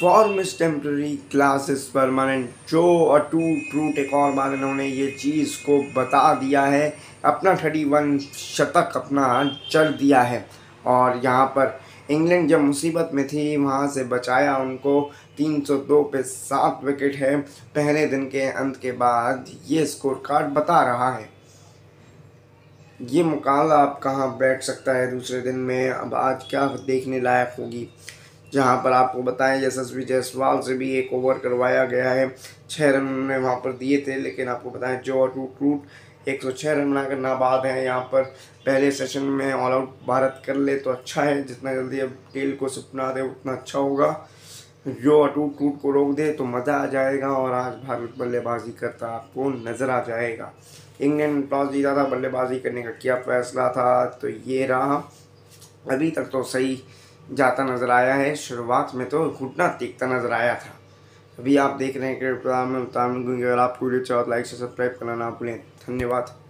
Form is temporary, class is permanent. जो अटूट truth एक और बार इन्होंने ये चीज़ को बता दिया है, अपना 31 शतक अपना चल दिया है। और यहाँ पर इंग्लैंड जब मुसीबत में थी वहाँ से बचाया उनको। 302 पे 7 विकेट है पहले दिन के अंत के बाद, ये स्कोर कार्ड बता रहा है। ये मुकाबला अब कहाँ बैठ सकता है दूसरे दिन में, अब आज क्या देखने लायक होगी। जहाँ पर आपको बताएं यशस्वी जायसवाल से भी एक ओवर करवाया गया है, 6 रन उन्होंने वहाँ पर दिए थे। लेकिन आपको बताएं जो टूट 106 रन बनाकर नाबाद है यहाँ पर। पहले सेशन में ऑल आउट भारत कर ले तो अच्छा है, जितना जल्दी अब टेल को सपना दे उतना अच्छा होगा। जो अटूट टूट को रोक दे तो मज़ा आ जाएगा और आज भारत बल्लेबाजी करता आपको नज़र आ जाएगा। इंग्लैंड टॉस जीता था, बल्लेबाजी करने का क्या फैसला था तो ये रहा। अभी तक तो सही जाता नज़र आया है, शुरुआत में तो घुटना टेकता नज़र आया था। अभी आप देख रहे हैं कि अगर आपको वीडियो अच्छा लाइक से सब्सक्राइब करना ना भूलें। धन्यवाद।